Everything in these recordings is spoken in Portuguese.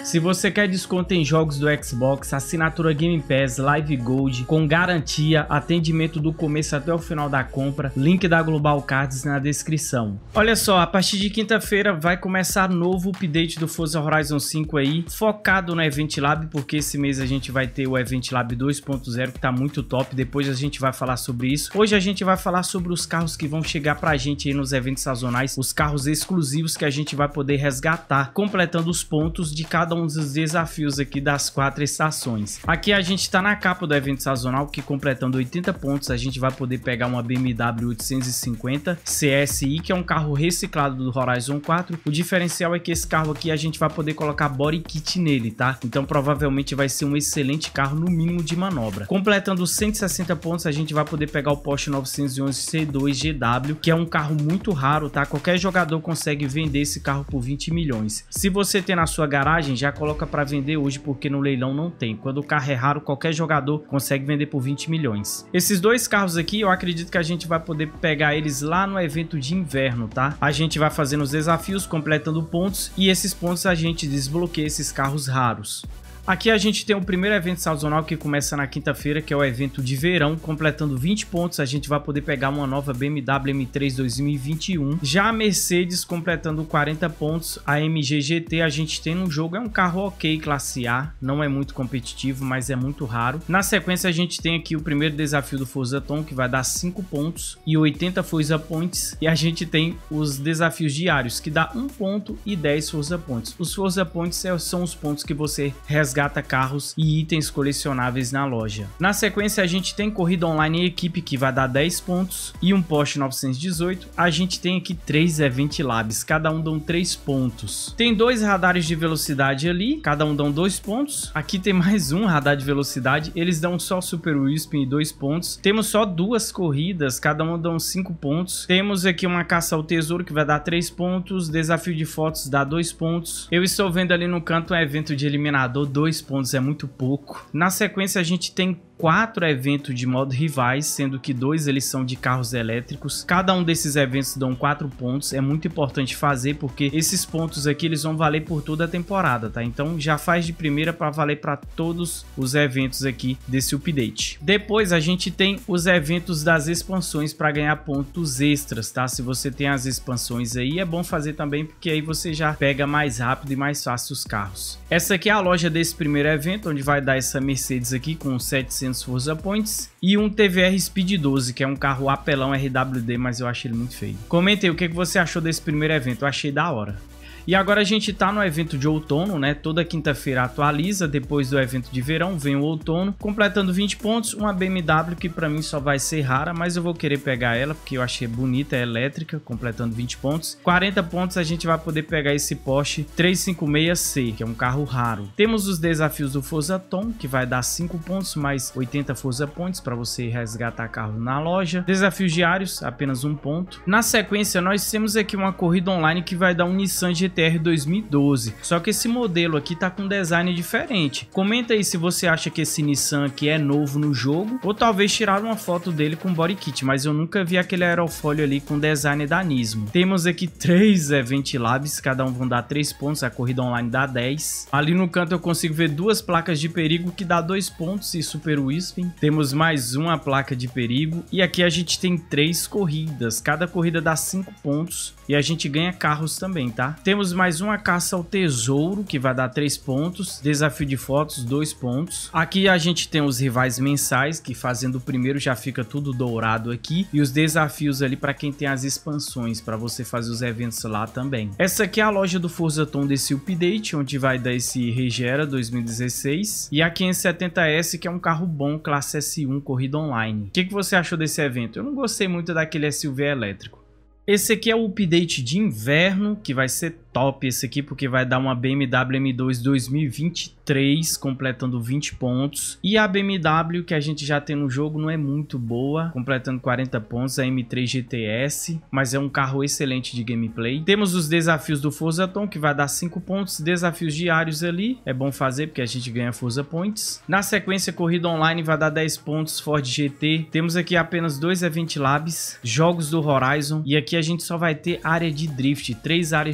Se você quer desconto em jogos do Xbox, assinatura Game Pass, Live Gold, com garantia, atendimento do começo até o final da compra, link da Global Cards na descrição. Olha só, a partir de quinta-feira vai começar novo update do Forza Horizon 5 aí, focado no Event Lab, porque esse mês a gente vai ter o Event Lab 2.0, que tá muito top, depois a gente vai falar sobre isso. Hoje a gente vai falar sobre os carros que vão chegar pra gente aí nos eventos sazonais, os carros exclusivos que a gente vai poder resgatar, completando os pontos de cada um dos desafios aqui das 4 estações. Aqui a gente tá na capa do evento sazonal, que completando 80 pontos a gente vai poder pegar uma BMW 850 CSI, que é um carro reciclado do Horizon 4. O diferencial é que esse carro aqui a gente vai poder colocar body kit nele, tá? Então provavelmente vai ser um excelente carro no mínimo de manobra. Completando 160 pontos a gente vai poder pegar o Porsche 911 C2 GW, que é um carro muito raro, tá? Qualquer jogador consegue vender esse carro por 20 milhões. Se você tem na sua garagem, já coloca para vender hoje, porque no leilão não tem. Quando o carro é raro, qualquer jogador consegue vender por 20 milhões. Esses dois carros aqui, eu acredito que a gente vai poder pegar eles lá no evento de inverno, tá? A gente vai fazendo os desafios, completando pontos, e esses pontos a gente desbloqueia esses carros raros. Aqui a gente tem o primeiro evento sazonal que começa na quinta-feira, que é o evento de verão. Completando 20 pontos a gente vai poder pegar uma nova BMW M3 2021. Já a Mercedes completando 40 pontos, a MG GT a gente tem no jogo, é um carro ok, classe A, não é muito competitivo, mas é muito raro. Na sequência a gente tem aqui o primeiro desafio do Forza Tom, que vai dar 5 pontos e 80 Forza Points. E a gente tem os desafios diários, que dá 1 ponto e 10 Forza Points. Os Forza Points são os pontos que você resgata carros e itens colecionáveis na loja. Na sequência a gente tem corrida online em equipe, que vai dar 10 pontos e um Porsche 918. A gente tem aqui 3 Event Labs, cada um dão 3 pontos. Tem 2 radares de velocidade ali, cada um dão 2 pontos. Aqui tem mais um radar de velocidade, eles dão só Super Wisping e 2 pontos. Temos só 2 corridas, cada um dão 5 pontos. Temos aqui uma caça ao tesouro, que vai dar 3 pontos. Desafio de fotos dá 2 pontos. Eu estou vendo ali no canto um evento de eliminador, 2 pontos é muito pouco. Na sequência a gente tem 4 eventos de modo rivais, sendo que 2 eles são de carros elétricos. Cada um desses eventos dão 4 pontos. É muito importante fazer, porque esses pontos aqui eles vão valer por toda a temporada, tá? Então já faz de primeira para valer para todos os eventos aqui desse update. Depois a gente tem os eventos das expansões para ganhar pontos extras, tá? Se você tem as expansões aí, é bom fazer também, porque aí você já pega mais rápido e mais fácil os carros. Essa aqui é a loja desse primeiro evento, onde vai dar essa Mercedes aqui com 700 Forza Points e um TVR Speed 12, que é um carro apelão RWD, mas eu achei ele muito feio. Comenta aí o que você achou desse primeiro evento, eu achei da hora. E agora a gente tá no evento de outono, né? Toda quinta-feira atualiza, depois do evento de verão vem o outono, completando 20 pontos, uma BMW que pra mim só vai ser rara, mas eu vou querer pegar ela porque eu achei bonita, é elétrica, completando 20 pontos. 40 pontos a gente vai poder pegar esse Porsche 356C, que é um carro raro. Temos os desafios do Forza Tom, que vai dar 5 pontos mais 80 Forza Points para você resgatar carro na loja. Desafios diários, apenas 1 ponto. Na sequência nós temos aqui uma corrida online que vai dar um Nissan GT-R 2012, só que esse modelo aqui tá com design diferente. Comenta aí se você acha que esse Nissan aqui é novo no jogo, ou talvez tiraram uma foto dele com body kit, mas eu nunca vi aquele aerofólio ali com design da Nismo. Temos aqui 3 Event Labs, cada um vão dar 3 pontos, a corrida online dá 10. Ali no canto eu consigo ver 2 placas de perigo que dá 2 pontos e Super Wisping. Temos mais uma placa de perigo e aqui a gente tem 3 corridas, cada corrida dá 5 pontos e a gente ganha carros também, tá? Temos mais uma caça ao tesouro, que vai dar 3 pontos. Desafio de fotos, 2 pontos. Aqui a gente tem os rivais mensais, que fazendo o primeiro já fica tudo dourado aqui. E os desafios ali para quem tem as expansões, para você fazer os eventos lá também. Essa aqui é a loja do Forza Tom desse update, onde vai dar esse Regera 2016. E a 570S, que é um carro bom, classe S1, corrida online. O que você achou desse evento? Eu não gostei muito daquele SUV elétrico. Esse aqui é o update de inverno, que vai ser top esse aqui, porque vai dar uma BMW M2 2023, completando 20 pontos. E a BMW que a gente já tem no jogo não é muito boa, completando 40 pontos, a M3 GTS, mas é um carro excelente de gameplay. Temos os desafios do Forza Tom, que vai dar 5 pontos, desafios diários ali, é bom fazer porque a gente ganha Forza Points. Na sequência, corrida online vai dar 10 pontos, Ford GT. Temos aqui apenas 2 Event Labs, jogos do Horizon, e aqui a gente só vai ter área de drift, 3 áreas de drift,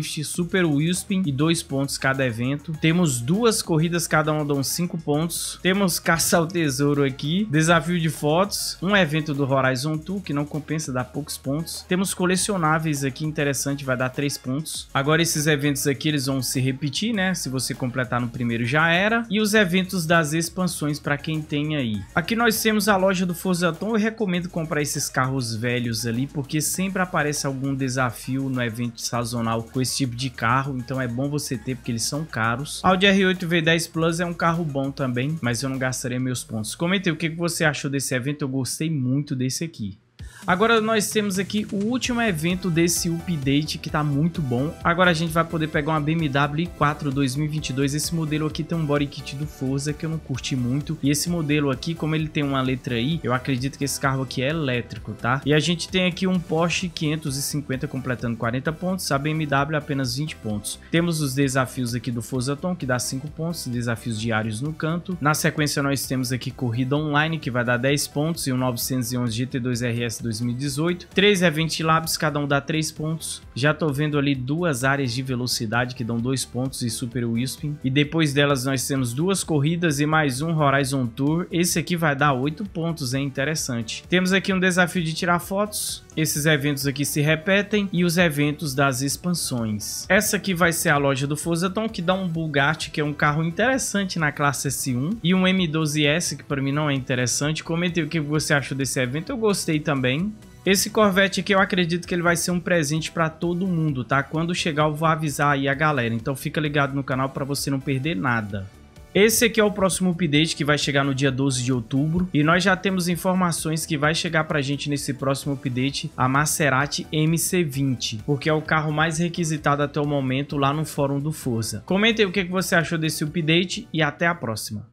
Drift, Super Wheelspin e 2 pontos cada evento. Temos 2 corridas, cada uma dão 5 pontos. Temos caça ao tesouro aqui, desafio de fotos, um evento do Horizon 2 que não compensa, dá poucos pontos. Temos colecionáveis aqui, interessante, vai dar 3 pontos. Agora esses eventos aqui eles vão se repetir, né? Se você completar no primeiro já era. E os eventos das expansões para quem tem aí. Aqui nós temos a loja do Forza Tom. Eu recomendo comprar esses carros velhos ali, porque sempre aparece algum desafio no evento sazonal com esse tipo de carro, então é bom você ter porque eles são caros. Audi R8 V10 Plus é um carro bom também, mas eu não gastaria meus pontos. Comente aí o que você achou desse evento, eu gostei muito desse aqui. Agora nós temos aqui o último evento desse update que tá muito bom. Agora a gente vai poder pegar uma BMW i4 2022. Esse modelo aqui tem um body kit do Forza que eu não curti muito. E esse modelo aqui, como ele tem uma letra I, eu acredito que esse carro aqui é elétrico, tá? E a gente tem aqui um Porsche 550 completando 40 pontos. A BMW apenas 20 pontos. Temos os desafios aqui do Forza Tom que dá 5 pontos. Desafios diários no canto. Na sequência nós temos aqui corrida online que vai dar 10 pontos. E o 911 GT2 RS 2018, 3 Event Labs, cada um dá 3 pontos. Já tô vendo ali 2 áreas de velocidade que dão 2 pontos e Super Wheelspin. E depois delas nós temos 2 corridas e mais um Horizon Tour. Esse aqui vai dar 8 pontos, é interessante. Temos aqui um desafio de tirar fotos. Esses eventos aqui se repetem e os eventos das expansões. Essa aqui vai ser a loja do Forza Tom, que dá um Bugatti, que é um carro interessante na classe S1, e um M12S, que para mim não é interessante. Comente o que você achou desse evento, eu gostei também. Esse Corvette aqui eu acredito que ele vai ser um presente para todo mundo, tá? Quando chegar eu vou avisar aí a galera, então fica ligado no canal para você não perder nada. Esse aqui é o próximo update que vai chegar no dia 12 de outubro e nós já temos informações que vai chegar pra gente nesse próximo update a Maserati MC20, porque é o carro mais requisitado até o momento lá no fórum do Forza. Comente aí o que você achou desse update e até a próxima.